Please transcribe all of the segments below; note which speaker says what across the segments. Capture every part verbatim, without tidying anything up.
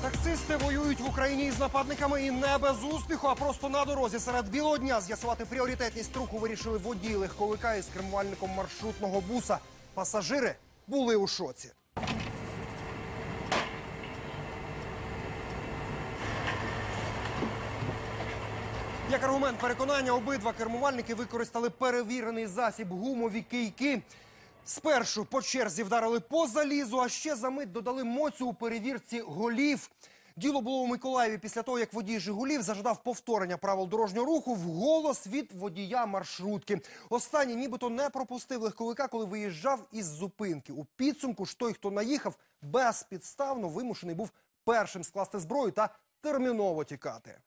Speaker 1: Таксисти воюють в Україні із нападниками і не без успіху, а просто на дорозі серед білого дня з'ясувати пріоритетність руху вирішили водії легковика із кермувальником маршрутного буса. Пасажири були у шоці. Як аргумент переконання, обидва кермувальники використали перевірений засіб – гумові кийки. Спершу по черзі вдарили по залізу, а ще за мить додали моцю у перевірці голів. Діло було у Миколаєві після того, як водій «Жигулів» зажадав повторення правил дорожнього руху вголос від водія маршрутки. Останній нібито не пропустив легковика, коли виїжджав із зупинки. У підсумку ж той, хто наїхав, безпідставно вимушений був першим скласти зброю та терміново тікати.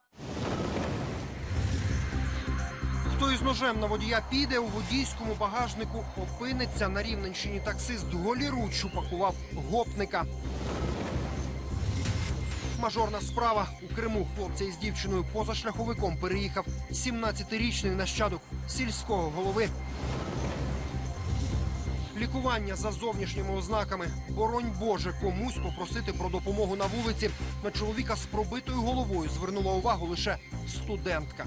Speaker 1: Хто із ножем на водія піде, у водійському багажнику опиниться. На Рівненщині таксист голіруч упакував гопника. Мажорна справа. У Криму хлопця із дівчиною позашляховиком переїхав сімнадцятирічний нащадок сільського голови. Лікування за зовнішніми ознаками. Боронь Боже, комусь попросити про допомогу на вулиці. На чоловіка з пробитою головою звернула увагу лише студентка.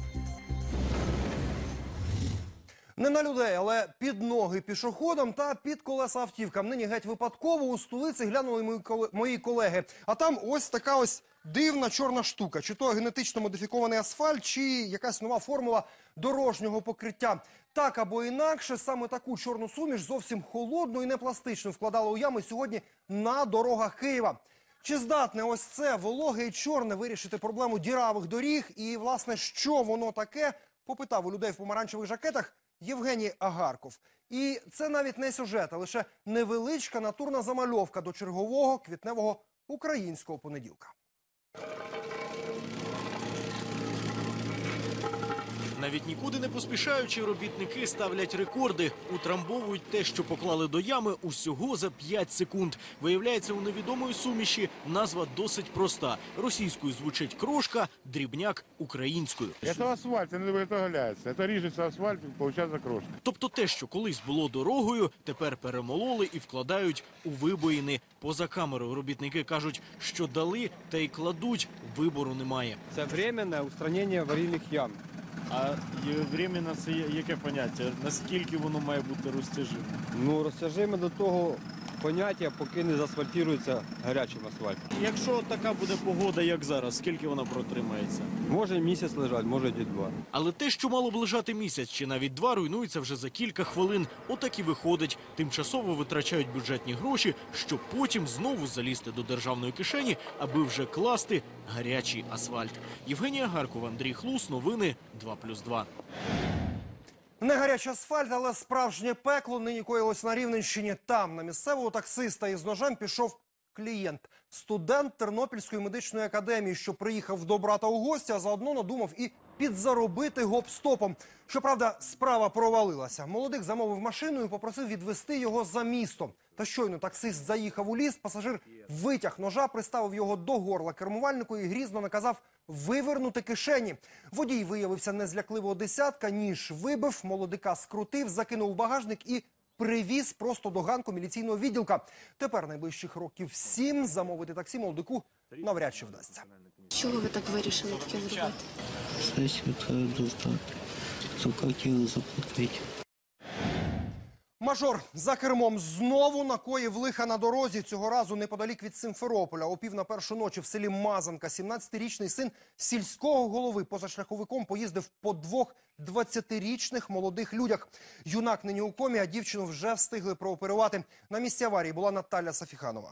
Speaker 1: Не на людей, але під ноги пішоходам та під колеса автівкам. Нині геть випадково у столиці глянули мої колеги. А там ось така ось дивна чорна штука. Чи то генетично модифікований асфальт, чи якась нова формула дорожнього покриття. Так або інакше, саме таку чорну суміш, зовсім холодну і непластичну, вкладали у ями сьогодні на дорогах Києва. Чи здатне ось це вологе і чорне вирішити проблему діравих доріг? І, власне, що воно таке, попитав у людей в помаранчевих жакетах Євгеній Агарков. І це навіть не сюжет, а лише невеличка натурна замальовка до чергового квітневого українського понеділка.
Speaker 2: Навіть нікуди не поспішаючи, робітники ставлять рекорди. Утрамбовують те, що поклали до ями, усього за п'ять секунд. Виявляється, у невідомої суміші назва досить проста. Російською звучить крошка, дрібняк українською.
Speaker 3: Це асфальт, це не виготовляється. Це ріжеться асфальт, і виходить крошка.
Speaker 2: Тобто те, що колись було дорогою, тепер перемололи і вкладають у вибоїни. Поза камерою робітники кажуть, що дали та й кладуть, вибору немає.
Speaker 4: Це временне устранення аварійних ям.
Speaker 5: А временно це яке поняття? Наскільки воно має бути розтяжиме?
Speaker 4: Ну, розтяжиме до того поняття, поки не заасфальтується гарячим асфальтом.
Speaker 5: Якщо така буде погода, як зараз, скільки вона протримається?
Speaker 4: Може місяць лежать, може і два.
Speaker 2: Але те, що мало б лежати місяць чи навіть два, руйнується вже за кілька хвилин. Отак і виходить. Тимчасово витрачають бюджетні гроші, щоб потім знову залізти до державної кишені, аби вже класти гарячий асфальт. Євгенія Агаркова, Андрій Хлус, новини два плюс два.
Speaker 1: Не гарячий асфальт, але справжнє пекло нині коїлось на Рівненщині. Там на місцевого таксиста із ножем пішов клієнт. Студент Тернопільської медичної академії, що приїхав до брата у гості, а заодно надумав і підзаробити гоп-стопом. Щоправда, справа провалилася. Молодик замовив машину і попросив відвезти його за місто. Та щойно таксист заїхав у ліс, пасажир витяг ножа, приставив його до горла кермувальнику і грізно наказав вивернути кишені. Водій виявився незлякливого десятка, ніж вибив, молодика скрутив, закинув у багажник і привіз просто до ганку міліційного відділка. Тепер найближчих років сім замовити таксі молодику навряд чи вдасться.
Speaker 6: Чого ви так вирішили таке зробити?
Speaker 7: Сесію треба достати. Захотіли заплатити.
Speaker 1: Мажор за кермом знову накоїв лиха на дорозі. Цього разу неподалік від Симферополя. О пів на першу ночі в селі Мазанка сімнадцятирічний син сільського голови позашляховиком поїздив по двох двадцятирічних молодих людях. Юнак нині у комі, а дівчину вже встигли прооперувати. На місці аварії була Наталя Сафіханова.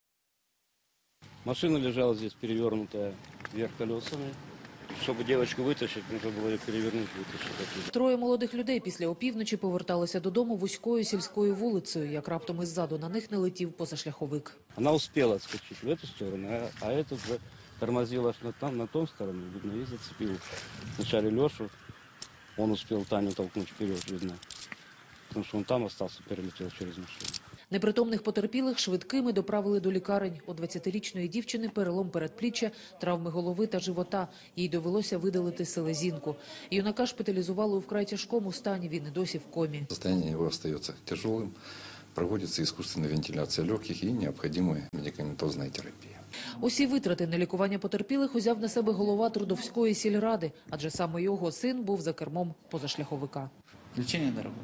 Speaker 8: Машина лежала здесь перевернутая вверх колесами. Щоб дівчинку витащити, треба було її перевернути, витащити.
Speaker 9: Троє молодих людей після опівночі поверталися додому вузькою сільською вулицею, як раптом іззаду на них не летів позашляховик.
Speaker 8: Вона успіла відскочити в цю сторону, а этот вже тормозив аж на, там, на тому стороні, видно, і зацепив. Вначале Лешу, він успів Таню толкнути вперед, видно, тому що він там залишився, перелетів через машину.
Speaker 9: Непритомних потерпілих швидкими доправили до лікарень. У двадцятирічної дівчини перелом передпліччя, травми голови та живота. Їй довелося видалити селезінку. Юнака шпиталізували у вкрай тяжкому стані, він і досі в комі.
Speaker 10: Состояние его остается тяжелым, проводится искусственная вентиляция легких и необходимая медикаментозная терапия.
Speaker 9: Усі витрати на лікування потерпілих узяв на себе голова Трудовської сільради, адже саме його син був за кермом позашляховика.
Speaker 10: Лечение дорогое.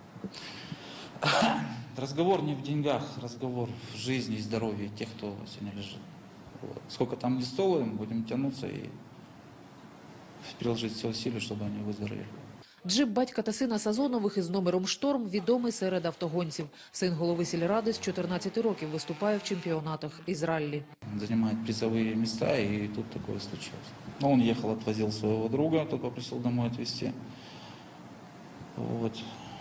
Speaker 10: Разговор не в деньгах, разговор в жизни и здоровье тех, кто сегодня лежит. Вот. Сколько там не стоим, будем тянуться и приложить все усилия, чтобы они выздоровели.
Speaker 9: Джип батька та сина Сазонових із номером «Шторм» відомий серед автогонців. Син голови сільради з чотирнадцяти років виступає в чемпіонатах із раллі.
Speaker 10: Он занимает призовые места, и тут такое случилось. Но он ехал, отвозил своего друга, тот попросил домой отвезти. Вот.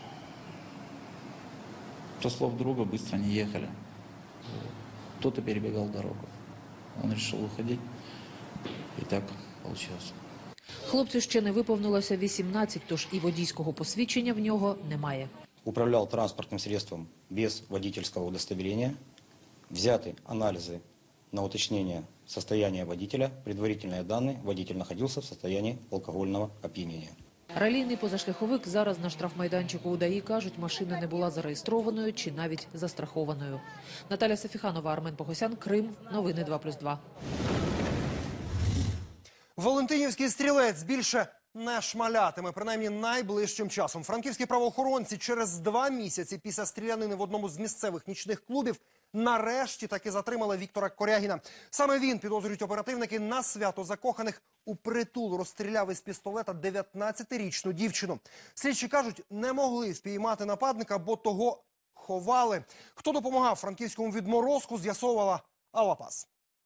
Speaker 10: Со слов друга быстро не ехали. Вот. Кто-то перебегал дорогу. Он решил уходить, и так получилось.
Speaker 9: Хлопцю ще не виповнилося вісімнадцять, тож і водійського посвідчення в нього немає.
Speaker 11: Управлял транспортным средством без водительского удостоверения. Взяты анализы на уточнение состояния водителя. Предварительные данные: водитель находился в состоянии алкогольного опьянения.
Speaker 9: Ралійний позашляховик зараз на штрафмайданчику УДАІ кажуть, машина не була зареєстрованою чи навіть застрахованою. Наталя Сафіханова, Армен Погосян, Крим. Новини два плюс два.
Speaker 1: Валентинівський стрілець більше не шмалятиме, принаймні найближчим часом. Франківські правоохоронці через два місяці після стрілянини в одному з місцевих нічних клубів нарешті таки затримали Віктора Корягіна. Саме він, підозрюють оперативники, на свято закоханих упритул розстріляв із пістолета дев'ятнадцятирічну дівчину. Слідчі кажуть, не могли впіймати нападника, бо того ховали. Хто допомагав франківському відморозку, з'ясовувала Алла Пас.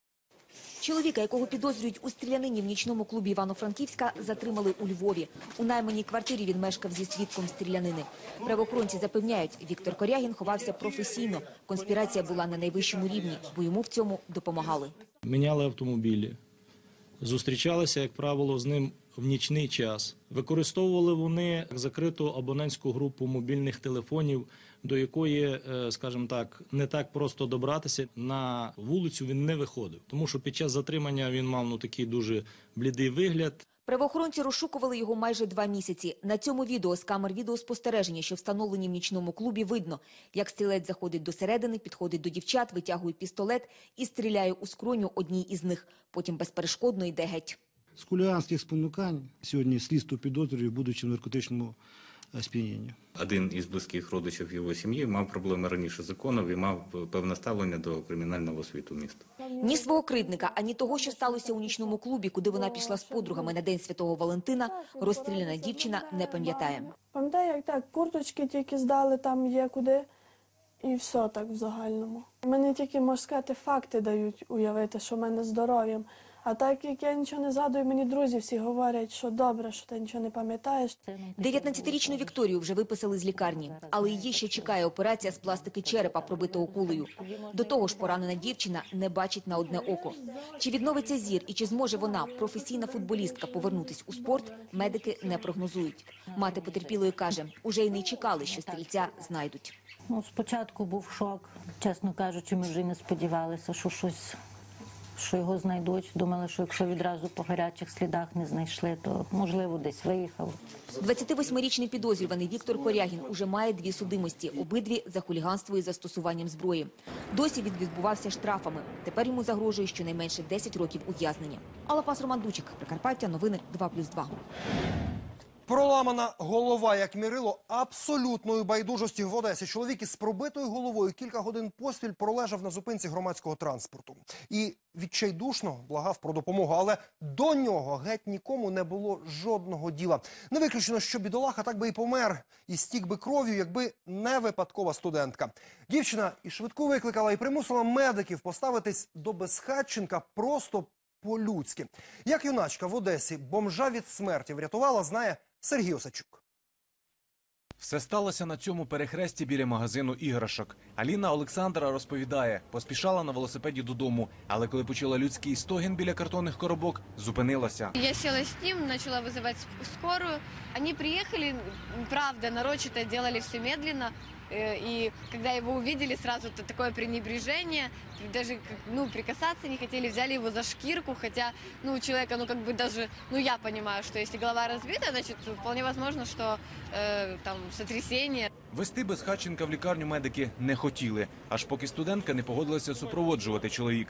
Speaker 12: Чоловіка, якого підозрюють у стрілянині в нічному клубі Івано-Франківська, затримали у Львові. У найманій квартирі він мешкав зі свідком стрілянини. Правоохоронці запевняють, Віктор Корягін ховався професійно. Конспірація була на найвищому рівні, бо йому в цьому допомагали.
Speaker 13: Міняли автомобілі, зустрічалися, як правило, з ним в нічний час. Використовували вони закриту абонентську групу мобільних телефонів, до якої, скажімо так, не так просто добратися. На вулицю він не виходив, тому що під час затримання він мав ну, такий дуже блідий вигляд.
Speaker 12: Правоохоронці розшукували його майже два місяці. На цьому відео з камер відеоспостереження, що встановлені в нічному клубі, видно, як стрілець заходить до середини, підходить до дівчат, витягує пістолет і стріляє у скроню одній із них. Потім безперешкодно йде геть.
Speaker 14: З хуліганських спонукань сьогодні слідство підозрює, будучи в наркотичному сп'янінні.
Speaker 15: Один із близьких родичів його сім'ї мав проблеми раніше з законом і мав певне ставлення до кримінального світу міста.
Speaker 12: Ні свого кривдника, ані того, що сталося у нічному клубі, куди вона пішла з подругами на День Святого Валентина, розстріляна дівчина не пам'ятає.
Speaker 16: Пам'ятаю, як так, курточки тільки здали, там є куди, і все так в загальному. Мені тільки, можна сказати, факти дають уявити, що в мене здоров'ям. А так, як я нічого не згадую, мені друзі всі говорять, що добре, що ти нічого не пам'ятаєш.
Speaker 12: дев'ятнадцятирічну Вікторію вже виписали з лікарні, але її ще чекає операція з пластики черепа, пробитого кулею. До того ж, поранена дівчина не бачить на одне око. Чи відновиться зір і чи зможе вона, професійна футболістка, повернутись у спорт, медики не прогнозують. Мати потерпілої каже, уже й не чекали, що стрільця знайдуть.
Speaker 17: Ну, спочатку був шок, чесно кажучи, ми вже не сподівалися, що щось... що його знайдуть. Думали, що якщо відразу по гарячих слідах не знайшли, то, можливо, десь виїхав.
Speaker 12: двадцятивосьмирічний підозрюваний Віктор Корягін уже має дві судимості, обидві за хуліганство із застосуванням зброї. Досі він відбувався штрафами. Тепер йому загрожує щонайменше десять років ув'язнення. Алла Пас, Роман Дучик, Прикарпаття, новини два плюс два.
Speaker 1: Проламана голова, як мірило абсолютної байдужості в Одесі. Чоловік із пробитою головою кілька годин поспіль пролежав на зупинці громадського транспорту. І відчайдушно благав про допомогу. Але до нього геть нікому не було жодного діла. Не виключено, що бідолаха так би і помер, і стік би кров'ю, якби не випадкова студентка. Дівчина і швидку викликала, і примусила медиків поставитись до безхатченка просто по-людськи. Як юначка в Одесі бомжа від смерті врятувала, знає Сергій Осадчук.
Speaker 18: Все сталося на цьому перехресті біля магазину іграшок. Аліна Олександра розповідає, поспішала на велосипеді додому, але коли почула людський стогін біля картонних коробок, зупинилася.
Speaker 19: Я села с ним, начала вызывать скорую. Они приехали, правда, нарочито делали все медленно. И когда его увидели, сразу такое пренебрежение, даже ну, прикасаться не хотели, взяли его за шкирку, хотя ну, у человека, ну как бы даже, ну я понимаю, что если голова разбита, значит вполне возможно, что э, там сотрясение.
Speaker 18: Вести безхатченка в лікарню медики не хотіли, аж поки студентка не погодилася супроводжувати чоловіка.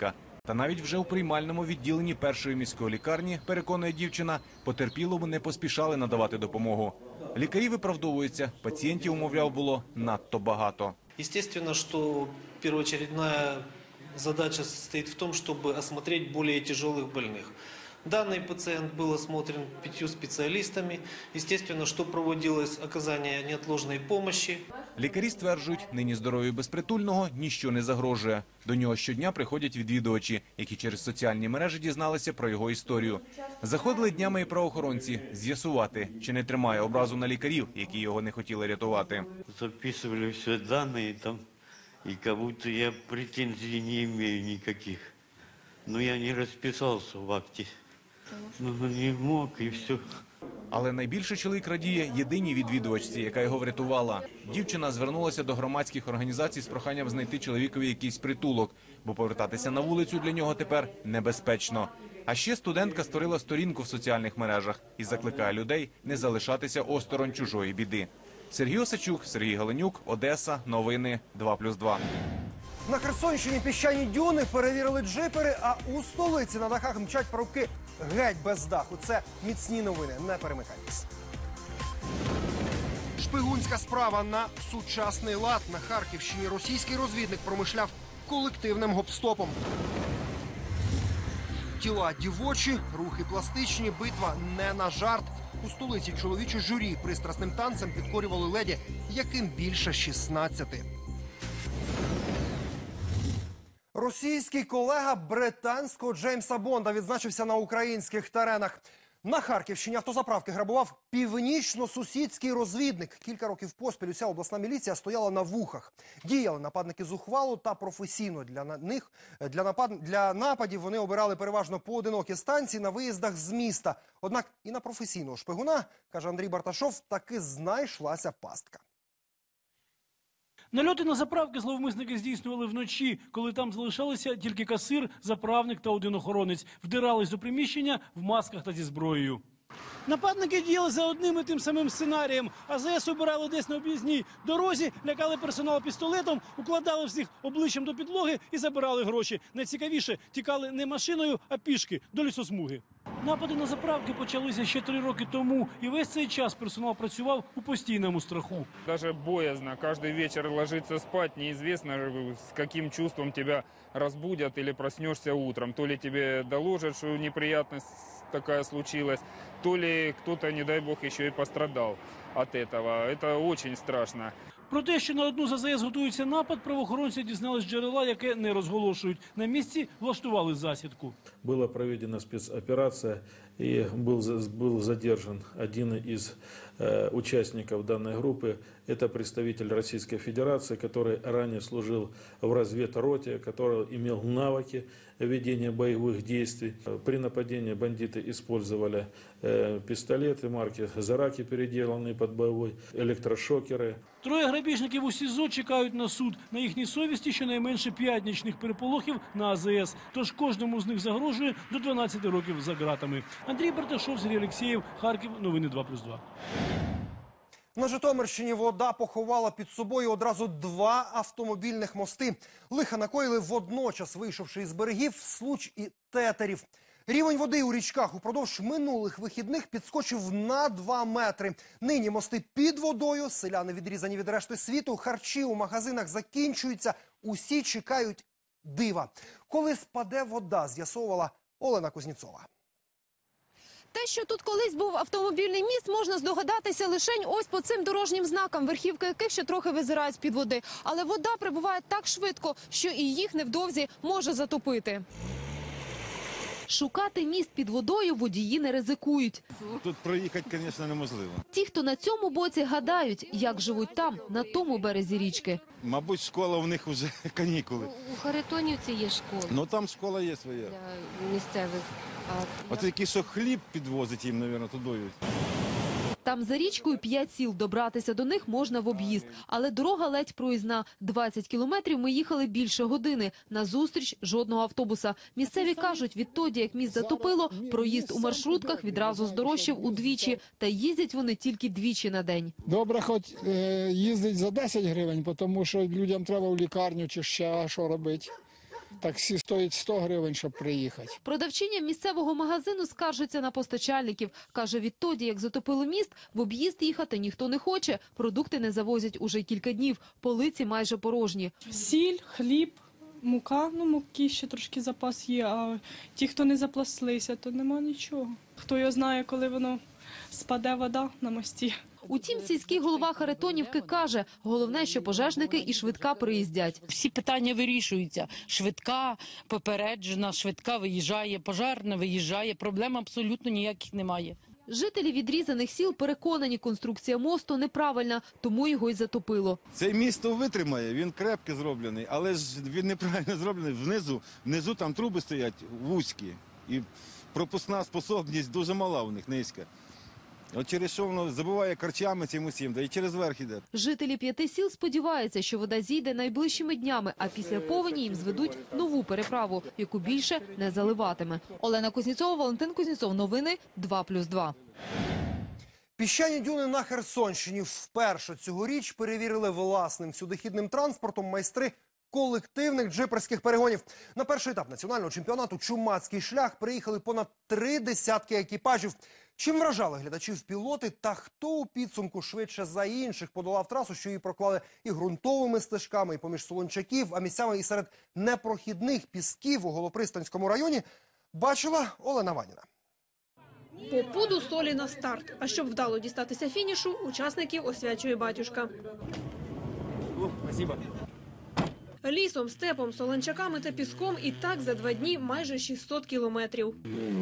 Speaker 18: Та навіть вже у приймальному відділенні першої міської лікарні, переконує дівчина, потерпілому не поспішали надавати допомогу. Лікарі виправдовуються, пацієнтів, умовляв, було надто багато.
Speaker 20: Естественно, что первоочередная задача состоит в том, чтобы осмотреть более тяжелых больных. Данный пациент был осмотрен пятью специалистами. Естественно, что проводилось оказание неотложной помощи.
Speaker 18: Лікарі стверджують, нині здоров'ю безпритульного ніщо не загрожує. До нього щодня приходять відвідувачі, які через соціальні мережі дізналися про його історію. Заходили днями і правоохоронці з'ясувати, чи не тримає образу на лікарів, які його не хотіли рятувати.
Speaker 21: Записывали все данные там, и как будто я претензий не имею никаких. Но я не расписался в акте. Ну, не мог, и все.
Speaker 18: Але найбільше чоловік радіє єдиній відвідувачці, яка його врятувала. Дівчина звернулася до громадських організацій з проханням знайти чоловікові якийсь притулок, бо повертатися на вулицю для нього тепер небезпечно. А ще студентка створила сторінку в соціальних мережах і закликає людей не залишатися осторонь чужої біди. Сергій Осачук, Сергій Галенюк, Одеса, новини два плюс два.
Speaker 1: На Херсонщині піщані дюни перевірили джипери, а у столиці на дахах мчать парубки геть без даху. Це міцні новини, не перемикайтесь. Шпигунська справа на сучасний лад. На Харківщині російський розвідник промишляв колективним гоп-стопом. Тіла дівочі, рухи пластичні, битва не на жарт. У столиці чоловіче журі пристрасним танцем підкорювали леді, яким більше шістнадцяти. Російський колега британського Джеймса Бонда відзначився на українських теренах. На Харківщині автозаправки грабував північно-сусідський розвідник. Кілька років поспіль уся обласна міліція стояла на вухах. Діяли нападники зухвало та професійно. Для них для, напад... для нападів вони обирали переважно поодинокі станції на виїздах з міста. Однак і на професійного шпигуна, каже Андрій Барташов, таки знайшлася пастка.
Speaker 22: Нальоти на заправки зловмисники здійснювали вночі, коли там залишалися тільки касир, заправник та один охоронець. Вдирались до приміщення в масках та зі зброєю. Нападники діяли за одним і тим самим сценарієм. АЗС обирали десь на об'їзній дорозі, лякали персонал пістолетом, укладали всіх обличчям до підлоги і забирали гроші. Найцікавіше, тікали не машиною, а пішки до лісосмуги. Напади на заправки почалися ще три роки тому, і весь цей час персонал працював у постійному страху.
Speaker 23: Даже боязно каждый вечер ложиться спать, неизвестно, с каким чувством тебя разбудят или проснешься утром. То ли тебе доложат, что неприятность такая случилась, то ли кто-то, не дай бог, еще и пострадал от этого. Это очень страшно.
Speaker 22: Про те, що на одну з АЗС готується напад, правоохоронці дізнались з джерела, яке не розголошують. На місці влаштували засідку.
Speaker 24: Была проведена спецоперация, и был, был задержан один из э, участников данной группы. Это представитель Российской Федерации, который ранее служил в разведроте, который имел навыки ведения боевых действий. При нападении бандиты использовали э, пистолеты марки «Зараки», переделанные под боевой, электрошокеры.
Speaker 22: Троє грабіжників у СІЗО чекають на суд. На їхній совісті щонайменше п'ять нічних переполохів на АЗС. Тож кожному з них загрожує до дванадцяти років за ґратами. Андрій Барташов, Сергій Алєксєєв, Харків, новини два плюс два.
Speaker 1: На Житомирщині вода поховала під собою одразу два автомобільних мости. Лиха накоїли водночас, вийшовши із берегів Случ і Тетерів. Рівень води у річках упродовж минулих вихідних підскочив на два метри. Нині мости під водою, селяни відрізані від решти світу, харчі у магазинах закінчуються, усі чекають дива. Коли спаде вода, з'ясовувала Олена Кузнєцова.
Speaker 25: Те, що тут колись був автомобільний міст, можна здогадатися лишень ось по цим дорожнім знакам, верхівки яких ще трохи визирають з-під води. Але вода прибуває так швидко, що і їх невдовзі може затопити. Шукати міст під водою водії не ризикують.
Speaker 3: Тут проїхати, звісно, неможливо.
Speaker 25: Ті, хто на цьому боці, гадають, як живуть там, на тому березі річки.
Speaker 3: Мабуть, школа у них вже канікули.
Speaker 25: У Харитонівці є школа.
Speaker 3: Ну там школа є своя.
Speaker 25: Для місцевих.
Speaker 3: Оце який, що хліб підвозить їм, мабуть, тудою.
Speaker 25: Там за річкою п'ять сіл, добратися до них можна в об'їзд. Але дорога ледь проїзна. двадцять кілометрів ми їхали більше години. Назустріч жодного автобуса. Місцеві кажуть, відтоді, як міст затопило, проїзд у маршрутках відразу здорожчав удвічі. Та їздять вони тільки двічі на день.
Speaker 26: Добре, хоч е, їздить за десять гривень, тому що людям треба в лікарню чи ще що робити.
Speaker 2: Таксі стоїть сто гривень, щоб приїхати.
Speaker 25: Продавчиня місцевого магазину скаржиться на постачальників. Каже, відтоді, як затопили міст, в об'їзд їхати ніхто не хоче. Продукти не завозять уже кілька днів. Полиці майже порожні.
Speaker 4: Сіль, хліб, мука. Ну, муки ще трошки запас є, а ті, хто не запласлися, то нема нічого. Хто його знає, коли воно спаде вода на мості.
Speaker 25: Утім, сільський голова Харитонівки каже, головне, що пожежники і швидка приїздять.
Speaker 5: Всі питання вирішуються. Швидка попереджена, швидка виїжджає, пожарна виїжджає. Проблем абсолютно ніяких немає.
Speaker 25: Жителі відрізаних сіл переконані, конструкція мосту неправильна, тому його й затопило.
Speaker 6: Цей місто витримає, він крепкий зроблений, але ж він неправильно зроблений внизу. Внизу там труби стоять вузькі, і пропускна способність дуже мала у них, низька. От через що воно забиває корчами цим усім, да і через верх іде.
Speaker 25: Жителі п'яти сіл сподіваються, що вода зійде найближчими днями, а після повені їм зведуть нову переправу, яку більше не заливатиме. Олена Кузнєцова, Валентин Кузнєцов. Новини два плюс два.
Speaker 1: Піщані дюни на Херсонщині вперше цьогоріч перевірили власним всюдихідним транспортом майстри колективних джиперських перегонів. На перший етап національного чемпіонату «Чумацький шлях» приїхали понад три десятки екіпажів. Чим вражали глядачів пілоти та хто у підсумку швидше за інших подолав трасу, що її проклали і ґрунтовими стежками, і поміж солончаків, а місцями і серед непрохідних пісків у Голопристанському районі, бачила Олена Ваніна.
Speaker 7: По пуду солі на старт. А щоб вдало дістатися фінішу, учасників освячує батюшка.
Speaker 26: О, спасибо.
Speaker 7: Лісом, степом, солончаками та піском і так за два дні майже шістсот кілометрів.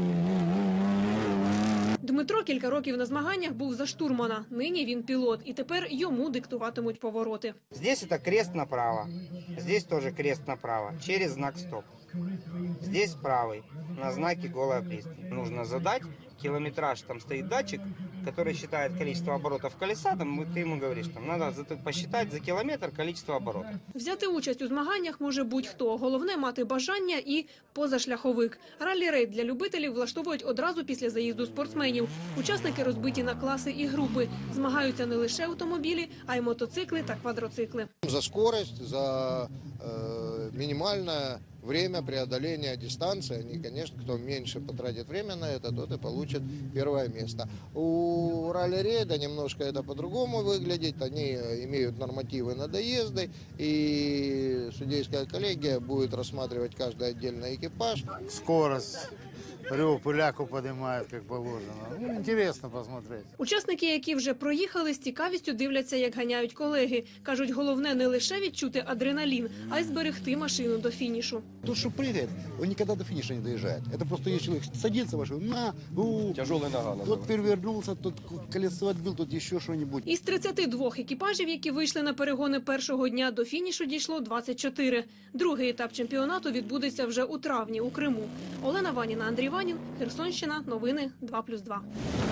Speaker 7: Дмитро кілька років на змаганнях був за штурмана. Нині він пілот, і тепер йому диктуватимуть повороти.
Speaker 27: Здесь это крест направо, здесь тоже крест направо, через знак стоп. Здесь правый, на знаке голая пристань. Нужно задать километраж, там стоит датчик, который считает количество оборотов колеса, там ты ему говоришь, там надо посчитать за километр количество оборотов.
Speaker 7: Взяти участь у змаганнях може будь-хто. Головне – мати бажання і позашляховик. Раллі-рейд для любителів влаштовують одразу після заїзду спортсменів. Учасники розбиті на класи і групи. Змагаються не лише автомобілі, а й мотоцикли та квадроцикли.
Speaker 28: За скорость, за э, минимальное время преодоления дистанции. Они, конечно, кто меньше потратит время на это, тот и получит первое место. У ралли-рейда немножко это по-другому выглядит. Они имеют нормативы на доезды, и судейская коллегия будет рассматривать каждый отдельный экипаж.
Speaker 3: Скорость, рев, пыляку поднимает, как положено. Ну, интересно посмотреть.
Speaker 7: Учасники, які вже проїхали, з цікавістю дивляться, як ганяють колеги. Кажуть, головне не лише відчути адреналін, а й зберегти машину до фінішу.
Speaker 29: Тот, что прыгает, он никогда до финиша не доезжает. Это просто если человек садится в машину, на, у,
Speaker 26: Тяжелая нога.
Speaker 29: тот перевернулся, тот колесо отбил, тут еще что-нибудь.
Speaker 7: Із тридцяти двох екіпажів, які вийшли на перегони першого дня, до фінішу дійшло двадцять чотири. Другий етап чемпіонату відбудеться вже у травні у Криму. Олена Ваніна, Андрій Ванін, Херсонщина, новини два плюс два.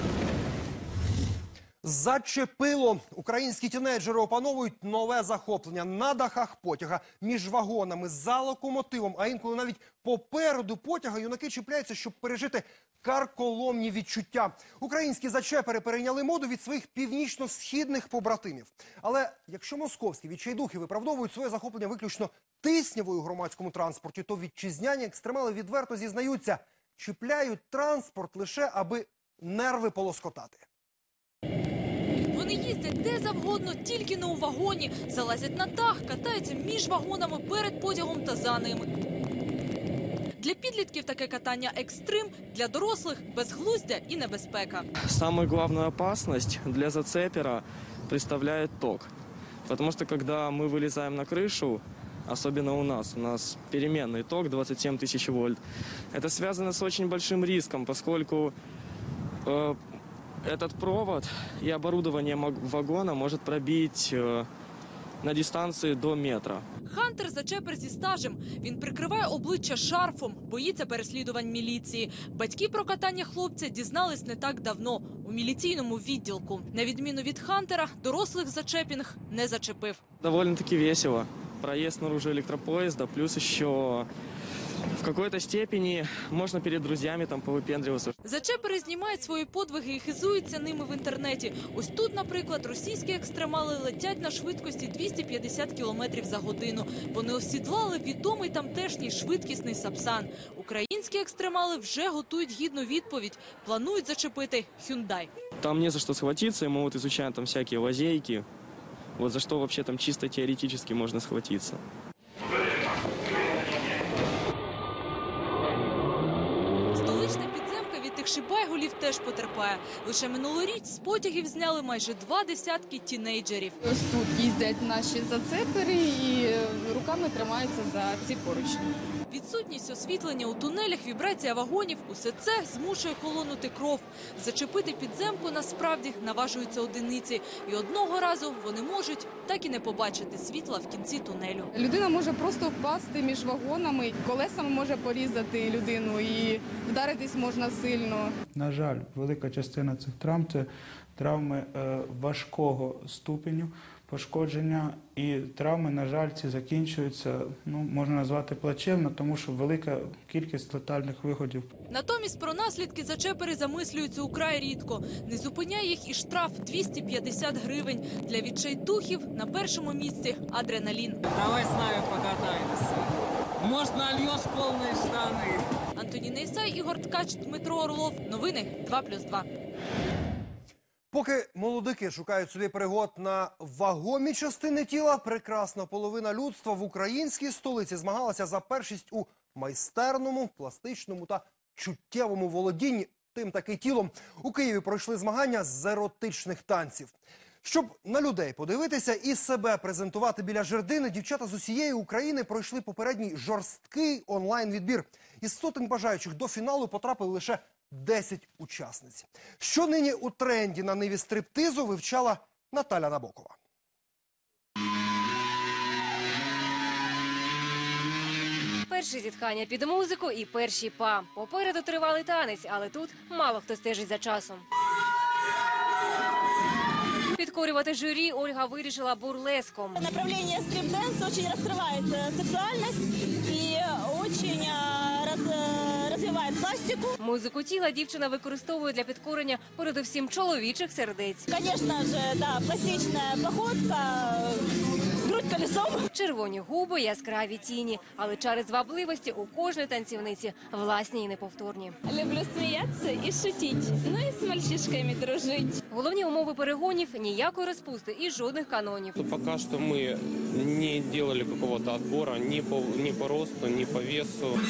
Speaker 1: Зачепило. Українські тінейджери опановують нове захоплення. На дахах потяга, між вагонами, за локомотивом, а інколи навіть попереду потяга юнаки чіпляються, щоб пережити карколомні відчуття. Українські зачепери перейняли моду від своїх північно-східних побратимів. Але якщо московські відчайдухи виправдовують своє захоплення виключно тиснявою у громадському транспорті, то вітчизняні екстремали відверто зізнаються, чіпляють транспорт лише аби нерви полоскотати.
Speaker 30: Вони їздять де завгодно, тільки не у вагоні. Залазять на дах, катаються між вагонами, перед потягом та за ними. Для підлітків таке катання екстрим, для дорослих – безглуздя і небезпека.
Speaker 31: Самую главную опасность для зацепера представляет ток. Потому что когда мы вылезаем на крышу, особенно у нас, у нас переменный ток двадцать семь тысяч вольт, это связано с очень большим риском, поскольку э, этот провод и оборудование вагона может пробить э, на дистанції до метра.
Speaker 30: Хантер – зачепер зі стажем. Він прикриває обличчя шарфом, боїться переслідувань міліції. Батьки про катання хлопця дізнались не так давно – у міліційному відділку. На відміну від Хантера, дорослих зачепінг не зачепив.
Speaker 31: Довольно-таки весело. Проезд снаружи электропоезда, плюс еще В какой-то степени можно перед друзьями там повыпендриваться.
Speaker 30: Зачепери знімають свої подвиги і хизуються ними в інтернеті. Ось тут, наприклад, російські екстремали летять на швидкості двісті п'ятдесят кілометрів за годину. Вони осідлали відомий тамтешній швидкісний Сапсан. Українські екстремали вже готують гідну відповідь. Планують зачепити Hyundai.
Speaker 31: Там не за что схватиться, и мы вот изучаем там всякие лазейки. Вот за что вообще там чисто теоретически можно схватиться.
Speaker 30: Столична підземка від тих шибайгулів теж потерпає. Лише минулоріч з потягів зняли майже два десятки тінейджерів.
Speaker 8: Ось тут їздять наші зацепери і руками тримаються за ці поручні.
Speaker 30: Відсутність освітлення у тунелях, вібрація вагонів – усе це змушує холонути кров. Зачепити підземку насправді наважуються одиниці. І одного разу вони можуть так і не побачити світла в кінці тунелю.
Speaker 8: Людина може просто впасти між вагонами, колесами може порізати людину і вдаритись можна сильно.
Speaker 9: На жаль, велика частина цих травм – це травми е, важкого ступеню пошкодження, і травми, на жаль, ці закінчуються, ну, можна назвати плачевно, тому що велика кількість летальних виходів.
Speaker 30: Натомість про наслідки зачепери замислюються украй рідко. Не зупиняє їх і штраф двісті п'ятдесят гривень. Для відчайдухів на першому місці адреналін.
Speaker 26: Давай з нами покатаємося. Може, нальєш повні штани.
Speaker 30: Антоніна Ісай, Ігор Ткач, Дмитро Орлов. Новини два плюс два.
Speaker 1: Поки молодики шукають собі пригод на вагомі частини тіла, прекрасна половина людства в українській столиці змагалася за першість у майстерному, пластичному та чуттєвому володінні тим таки тілом. У Києві пройшли змагання з еротичних танців. Щоб на людей подивитися і себе презентувати біля жердини, дівчата з усієї України пройшли попередній жорсткий онлайн-відбір. Із сотень бажаючих до фіналу потрапили лише десять учасниць. Що нині у тренді на ниві стриптизу, вивчала Наталя Набокова.
Speaker 10: Перші зітхання під музику і перші па. Попереду тривалий танець, але тут мало хто стежить за часом. Підкорювати журі Ольга вирішила бурлеском.
Speaker 11: Направление стрип-дэнс очень раскрывает сексуальность и очень раз, развивает пластику.
Speaker 10: Музику тіла дівчина використовує для підкорення передусім чоловічих сердець.
Speaker 11: Конечно же, да, пластичная походка, грудь колесом.
Speaker 10: Червоні губи, яскраві тіні, але чари звабливості у кожної танцівниці власні і неповторні.
Speaker 11: Люблю сміятися і шутити, ну і з мальчишками дружити.
Speaker 10: Головні умови перегонів – ніякої розпусти і жодних канонів.
Speaker 12: Пока что мы не делали какого-то отбора ни по, ни по росту, ни по весу.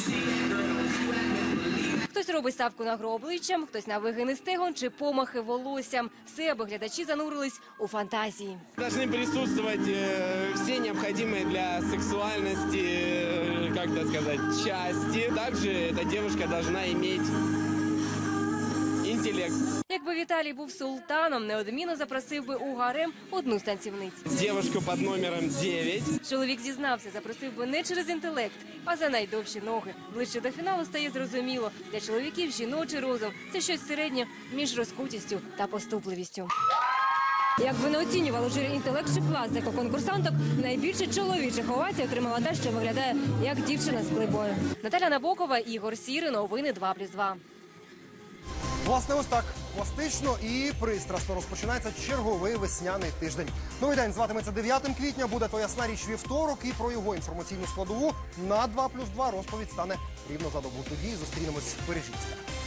Speaker 10: Хтось робить ставку на гру обличчям, хтось на вигини стегон чи помахи волоссям. Все, аби глядачі занурились у фантазії.
Speaker 12: Должны присутствовать э, все необходимые для сексуальности, э, как это сказать, части. Также эта девушка должна иметь інтелект.
Speaker 10: Якби Віталій був султаном, неодмінно запросив би у гарем одну з танцівниць.
Speaker 12: Девушку під номером дев'ять.
Speaker 10: Чоловік зізнався, запросив би не через інтелект, а за найдовші ноги. Ближче до фіналу стає зрозуміло. Для чоловіків жіночий розум – це щось середнє між розкутістю та поступливістю. Якби не оцінювало журі інтелект чи пластику конкурсанток, найбільше чоловічих овацій отримала та, що виглядає як дівчина з плейбою. Наталя Набокова, Ігор Сірий, новини два плюс два.
Speaker 1: Власне, ось так. Пластично і пристрасно розпочинається черговий весняний тиждень. Новий день зватиметься дев'ятого квітня, буде то ясна річ вівторок, і про його інформаційну складову на два плюс два розповідь стане рівно за добу. Тоді зустрінемось. Бережіться.